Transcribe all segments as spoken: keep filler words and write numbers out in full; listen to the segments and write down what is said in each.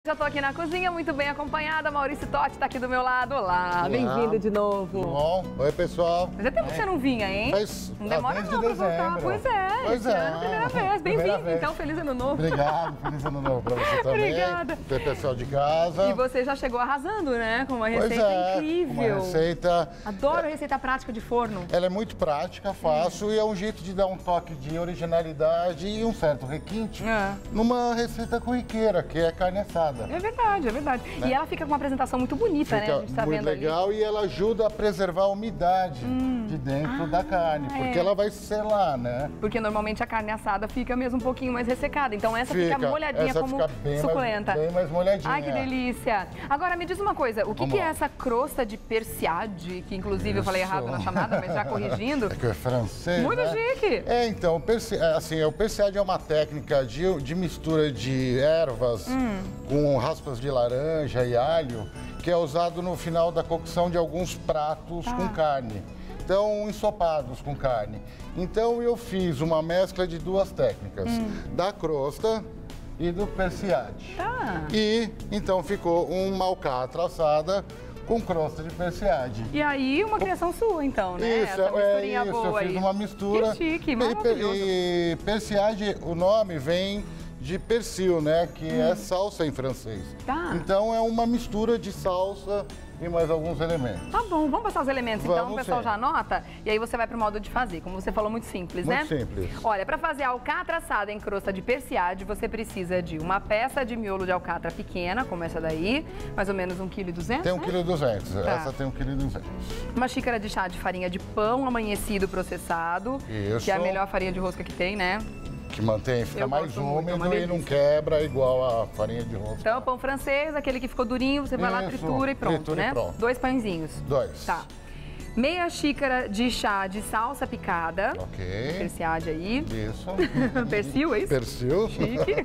Já tô aqui na cozinha, muito bem acompanhada. Maurício Totti tá aqui do meu lado. Olá, bem-vindo de novo. Tudo bom? Oi, pessoal. Fazia tempo que você não vinha, hein? Faz, não demora desde não pra dezembro. voltar. Pois é, pois esse é. ano, primeira vez. Bem-vindo, então. Feliz ano novo. Obrigado, feliz ano novo pra você também. Obrigada. Pro pessoal de casa. E você já chegou arrasando, né? Com uma Pois receita é, incrível. Uma receita... Adoro receita prática de forno. Ela é muito prática, fácil hum. e é um jeito de dar um toque de originalidade e um certo requinte é. numa receita corriqueira, que é carne assada. É verdade, é verdade. Né? E ela fica com uma apresentação muito bonita, fica né? A gente tá muito vendo legal ali. E ela ajuda a preservar a umidade hum. de dentro ah, da carne, porque é. ela vai selar, né? Porque normalmente a carne assada fica mesmo um pouquinho mais ressecada, então essa fica, fica molhadinha essa como fica bem suculenta. Mais, bem mais molhadinha. Ai, que delícia. Agora, me diz uma coisa, o que, que é essa crosta de persiade, que inclusive Isso. eu falei errado na chamada, mas já corrigindo. É que é francês, Muito né? chique. É, então, persi assim, o persiade é uma técnica de, de mistura de ervas hum. com raspas de laranja e alho, que é usado no final da cocção de alguns pratos ah. com carne. Então, ensopados com carne. Então, eu fiz uma mescla de duas técnicas, hum. da crosta e do persiade. Ah. E, então, ficou uma alcatra assada com crosta de persiade. E aí, uma criação sua, então, né? Isso, Essa misturinha é isso, boa eu fiz aí. uma mistura. Que chique, maravilhoso. E, e persiade, o nome vem de persil, né? Que hum. é salsa em francês. Tá. Então, é uma mistura de salsa e mais alguns elementos. Tá bom, vamos passar os elementos então, vamos o pessoal sim. já anota e aí você vai pro modo de fazer, como você falou, muito simples, muito né? Muito simples. Olha, para fazer a alcatra assada em crosta de persiade, você precisa de uma peça de miolo de alcatra pequena, como essa daí, mais ou menos um vírgula duzentos quilos, Tem um vírgula duzentos quilos, tá. essa tem um vírgula duzentos quilos. Uma xícara de chá de farinha de pão amanhecido processado, Isso. que é a melhor farinha de rosca que tem, né? Que mantém, fica Eu mais úmido muito, e não quebra igual a farinha de rosca. Então, pão francês, aquele que ficou durinho, você vai Isso, lá, tritura e pronto, tritura né? E pronto. Dois pãezinhos. Dois. Tá. Meia xícara de chá de salsa picada. Ok. Persiade aí. Isso. Persil, é isso? Persil. Chique.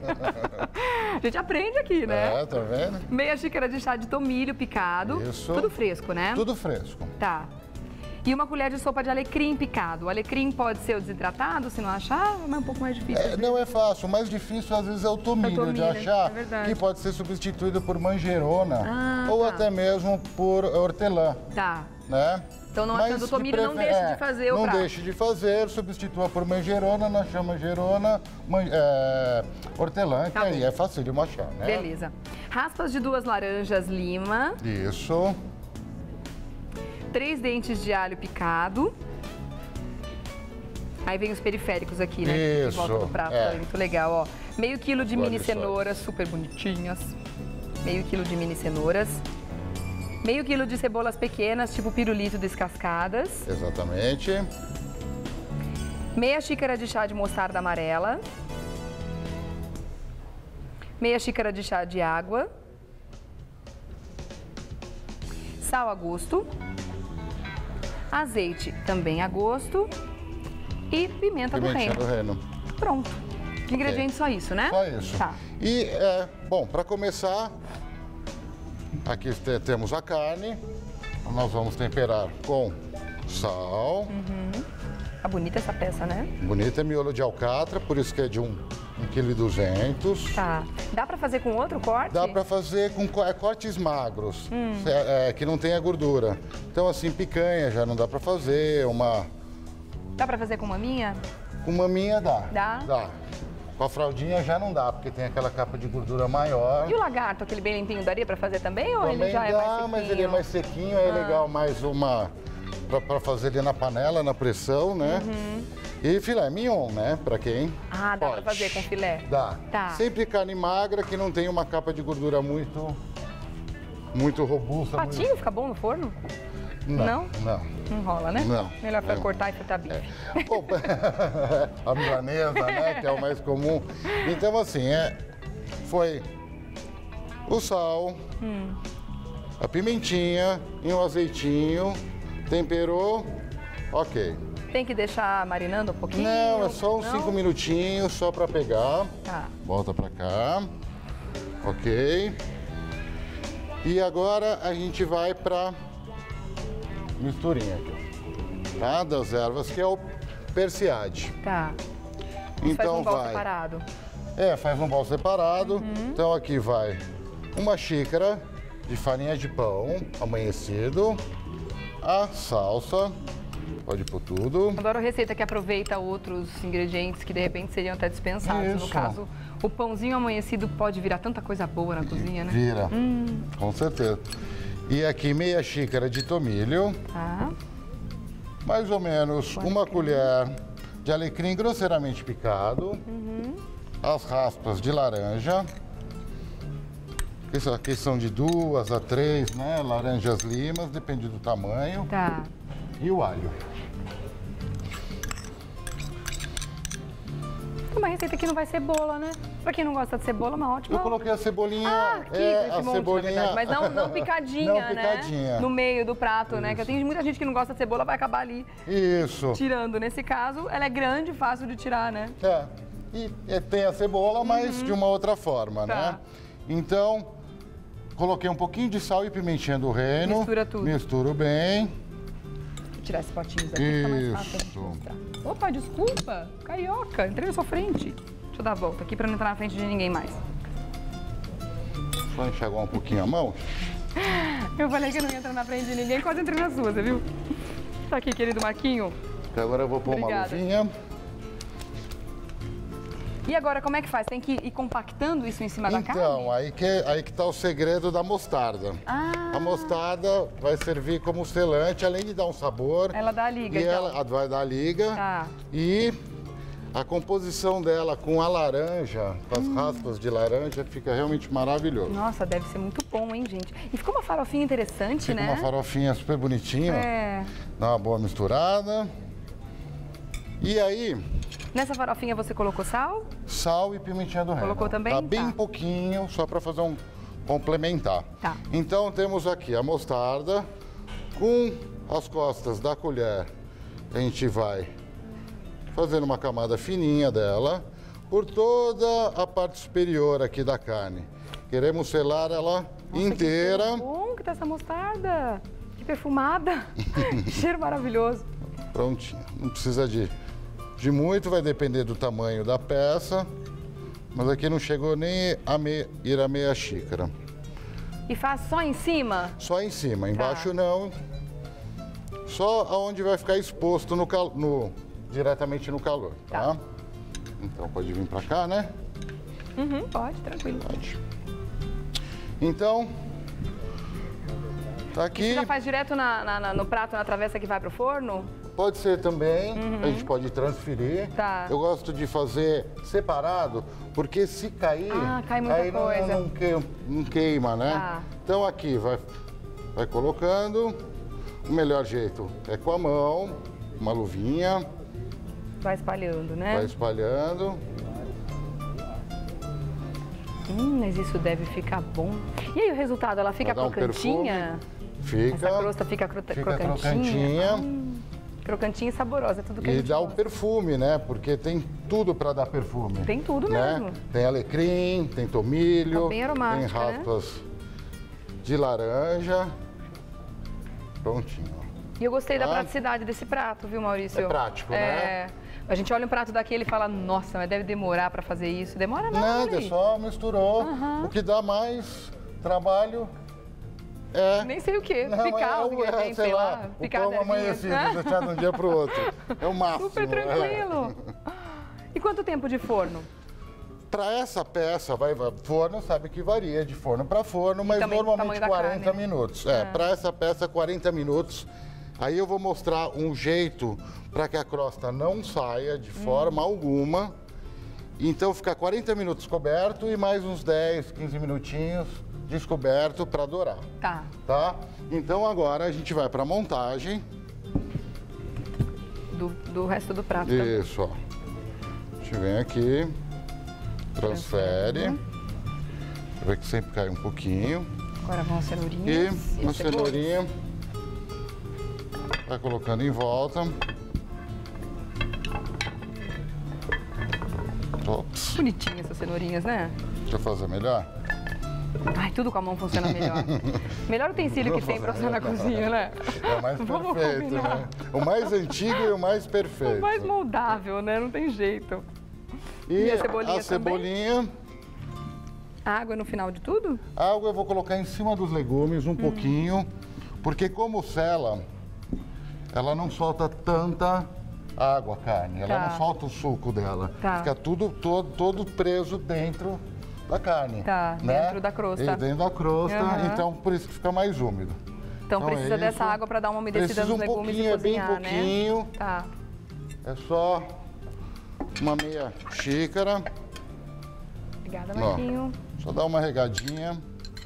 A gente aprende aqui, né? É, tá vendo? Meia xícara de chá de tomilho picado. Isso. Tudo fresco, né? Tudo fresco. Tá. E uma colher de sopa de alecrim picado. O alecrim pode ser o desidratado, se não achar, mas é um pouco mais difícil. É, não é fácil. O mais difícil, às vezes, é o tomilho, é o tomilho de achar, é que pode ser substituído por manjerona ah, ou tá. até mesmo por hortelã. Tá. Né? Então, não Mas achando o tomilho, prefer... não deixe de fazer o Não prato. deixe de fazer, substitua por manjerona, nós chamamos manjerona, man... é... hortelã, tá que bom. Aí é fácil de achar, né? Beleza. Raspas de duas laranjas lima. Isso. Três dentes de alho picado. Aí vem os periféricos aqui, né? Isso. De volta do prato, é. Muito legal, ó. Meio quilo de Boa mini lição. cenouras, super bonitinhas. Meio quilo de mini cenouras. Meio quilo de cebolas pequenas, tipo pirulito descascadas. Exatamente. Meia xícara de chá de mostarda amarela. Meia xícara de chá de água. Sal a gosto. Azeite também a gosto. E pimenta do reino. do reino. Pronto. De ingredientes só isso, né? Só isso. Tá. E, é, bom, para começar, aqui temos a carne. Nós vamos temperar com sal. Uhum. Tá bonita essa peça, né? Bonita, é miolo de alcatra, por isso que é de um vírgula duzentos quilos. Tá. Dá para fazer com outro corte? Dá para fazer com cortes magros, hum. é, é, que não tenha gordura. Então, assim, picanha já não dá para fazer, uma... Dá para fazer com maminha? Com maminha dá. Dá? Dá. Com a fraldinha já não dá, porque tem aquela capa de gordura maior. E o lagarto, aquele bem limpinho, daria para fazer também? Ou também ele já dá, é mais sequinho? Mas ele é mais sequinho, é ah. legal mais uma... para fazer ali na panela, na pressão, né? Uhum. E filé mignon, né? Para quem Ah, dá pode. para fazer com filé? Dá. Tá. Sempre carne magra, que não tem uma capa de gordura muito... muito robusta. Patinho muito... fica bom no forno? Não. Não? Não. Não rola, né? Não. Melhor para é. cortar e fritar bife. É. Bom, a milanesa, né? Que é o mais comum. Então, assim, é... foi o sal, hum. a pimentinha e um azeitinho, temperou, ok. Tem que deixar marinando um pouquinho? Não, é só uns Não? cinco minutinhos, só para pegar. Tá. Volta para cá, ok. E agora a gente vai para misturinha aqui, tá? Das ervas, que é o persiade. Tá. Isso Então faz um bol vai. separado. É, faz um bol separado. Uhum. Então aqui vai uma xícara de farinha de pão amanhecido, a salsa, pode pôr tudo. Adoro receita que aproveita outros ingredientes que de repente seriam até dispensados. Isso. No caso, o pãozinho amanhecido pode virar tanta coisa boa na cozinha, né? Vira, hum. com certeza. E aqui meia xícara de tomilho. Tá. Mais ou menos uma colher de alecrim grosseiramente picado. Uhum. As raspas de laranja. Essa questão de duas a três, né? Laranjas limas, depende do tamanho. Tá. E o alho. Uma receita que não vai cebola, né? Pra quem não gosta de cebola, uma ótima. Eu coloquei a cebolinha. Ah, aqui, é, a monte, cebolinha. Mas não, não picadinha, não picadinha, né? No meio do prato, Isso. né? Que tem muita gente que não gosta de cebola, vai acabar ali Isso. tirando. Nesse caso, ela é grande e fácil de tirar, né? É. E, e tem a cebola, mas uhum. de uma outra forma, tá. né? Então, coloquei um pouquinho de sal e pimentinha do reino. Mistura tudo. Misturo bem. Vou tirar esses potinhos aqui, fica mais fácil pra gente mostrar. Opa, desculpa. Carioca, entrei na sua frente. Deixa eu dar a volta aqui pra não entrar na frente de ninguém mais. Só enxaguar um pouquinho a mão. Eu falei que não ia entrar na frente de ninguém, quase entrei na sua, você viu? Tá aqui, querido Marquinho. Então agora eu vou pôr Obrigada. uma luvinha. E agora, como é que faz? Tem que ir compactando isso em cima da carne? Então, aí que, aí que tá o segredo da mostarda. Ah. A mostarda vai servir como selante, além de dar um sabor. Ela dá a liga, e então. ela vai dar a liga. Tá. E a composição dela com a laranja, com as hum. raspas de laranja, fica realmente maravilhoso. Nossa, deve ser muito bom, hein, gente? E ficou uma farofinha interessante, fica né? uma farofinha super bonitinha. É. Dá uma boa misturada. E aí... Nessa farofinha você colocou sal? Sal e pimentinha do reino. Colocou também? Tá bem tá. pouquinho, só para fazer um complementar. Tá. Então temos aqui a mostarda com as costas da colher. A gente vai fazendo uma camada fininha dela por toda a parte superior aqui da carne. Queremos selar ela Nossa, inteira. Que bom que tá essa mostarda. Que perfumada. Cheiro maravilhoso. Prontinho. Não precisa de... De muito, vai depender do tamanho da peça, mas aqui não chegou nem a me, ir a meia xícara. E faz só em cima? Só em cima, embaixo tá. não. Só aonde vai ficar exposto no, cal, no diretamente no calor, tá? tá? Então pode vir pra cá, né? Uhum, pode, tranquilo. Pode. Então, tá aqui. E você já faz direto na, na, na, no prato, na travessa que vai pro forno? Pode ser também, uhum. a gente pode transferir. Tá. Eu gosto de fazer separado, porque se cair, ah, cai muita aí não, coisa. Não, queima, não queima, né? Tá. Então aqui, vai, vai colocando. O melhor jeito é com a mão, uma luvinha. Vai espalhando, né? Vai espalhando. Hum, mas isso deve ficar bom. E aí o resultado, ela fica crocantinha? Um fica. Essa crosta fica, cro fica crocantinha? crocantinha. Hum. Crocantinha e saborosa, tudo que a E gente dá gosta. o perfume, né? Porque tem tudo para dar perfume. Tem tudo né? mesmo. Tem alecrim, tem tomilho, tá bem aromática, tem raspas né? de laranja. Prontinho. E eu gostei tá? da praticidade desse prato, viu, Maurício? É prático, é... né? A gente olha um prato daquele e fala, nossa, mas deve demorar para fazer isso. Demora nada. Nada, ali. só misturou. Uhum. O que dá mais trabalho é... Nem sei o quê. Não, picar é, o ingrediente, é, sei lá, o pão amanhecido, deixar de um dia para o outro. É o máximo. Super tranquilo. É. E quanto tempo de forno? Para essa peça, vai, vai, forno sabe que varia de forno para forno, mas também, normalmente quarenta carne, minutos. Né? É, é. para essa peça, quarenta minutos. Aí eu vou mostrar um jeito para que a crosta não saia de forma hum. alguma. Então fica quarenta minutos coberto e mais uns dez, quinze minutinhos descoberto para dourar. Tá. Tá? Então agora a gente vai para a montagem. Do, do resto do prato. Isso, ó. A gente vem aqui, transfere. Vê que sempre cai um pouquinho. Agora vão as cenourinhas. E uma cenourinha. Vai colocando em volta. Ops. Bonitinhas essas cenourinhas, né? Deixa eu fazer melhor. Ai, tudo com a mão funciona melhor. Melhor utensílio que tem pra você na cozinha, né? É o mais perfeito, né? O mais antigo e o mais perfeito. O mais moldável, né? Não tem jeito. E, e a cebolinha, a cebolinha Água no final de tudo? A água eu vou colocar em cima dos legumes um hum. pouquinho, porque como sela, ela não solta tanta água, a carne. Ela tá. não solta o suco dela. Tá. Fica tudo todo, todo preso dentro da carne. Tá, né? Dentro da crosta. E dentro da crosta, uhum. então por isso que fica mais úmido. Então, então precisa é dessa água para dar uma umedecida nos um legumes e cozinhar, é bem pouquinho. Né? Tá. É só uma meia xícara. Obrigada, Marquinho. Ó, só dá uma regadinha.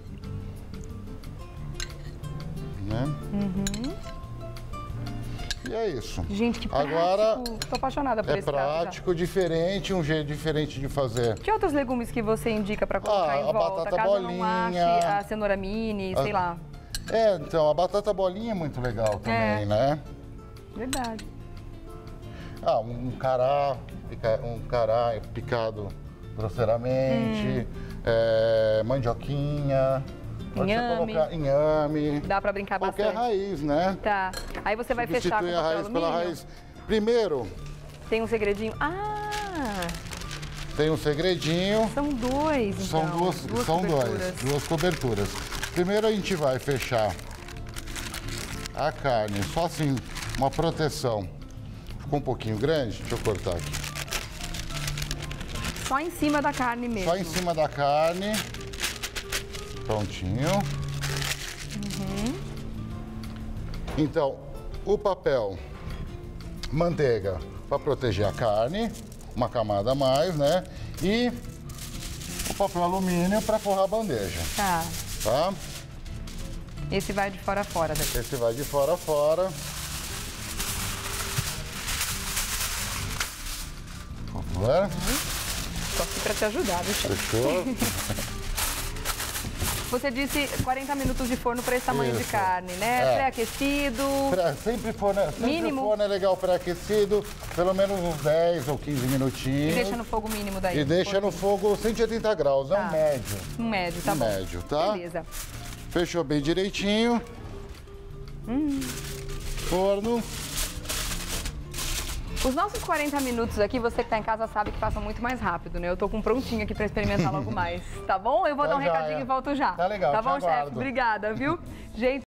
Né? Uhum. E é isso. Gente, que prático. Agora, tô apaixonada por é esse prático, diferente, um jeito diferente de fazer. Que outros legumes que você indica para colocar ah, em a volta? Batata caso bolinha, não ache a cenoura mini, a... sei lá. É, então, a batata bolinha é muito legal também, é. né? Verdade. Ah, um cará, um cará picado grosseiramente, hum. é, mandioquinha... Inhame. Inhame. Dá pra brincar qualquer bastante. Qualquer raiz, né? Tá. Aí você vai fechar com a raiz alumínio? pela raiz. Primeiro... Tem um segredinho. Ah! Tem um segredinho. São dois, então. São duas, duas são coberturas. dois, duas coberturas. Primeiro a gente vai fechar a carne, só assim, uma proteção. Ficou um pouquinho grande, deixa eu cortar aqui. Só em cima da carne mesmo? Só em cima da carne. Prontinho. Uhum. Então, o papel manteiga para proteger a carne, uma camada a mais, né? E o papel alumínio para forrar a bandeja. Tá. Tá? Esse vai de fora a fora daqui. Esse vai de fora a fora. Por favor. Uhum. Tô aqui para te ajudar, viu, chefe? Fechou. Você disse quarenta minutos de forno para esse tamanho Isso. de carne, né? É. Pré-aquecido. Pré, sempre forno, sempre mínimo. forno é legal pré-aquecido, pelo menos uns dez ou quinze minutinhos. E deixa no fogo mínimo daí? E deixa no fogo cento e oitenta graus, tá. é um médio. Um médio, tá um bom. médio, tá? Beleza. Fechou bem direitinho. Hum. Forno. Os nossos quarenta minutos aqui, você que tá em casa sabe que passam muito mais rápido, né? Eu tô com um prontinho aqui para experimentar logo mais, tá bom? Eu vou tá dar um recadinho é. e volto já. Tá legal, Tá bom, chefe? Obrigada, viu? Gente...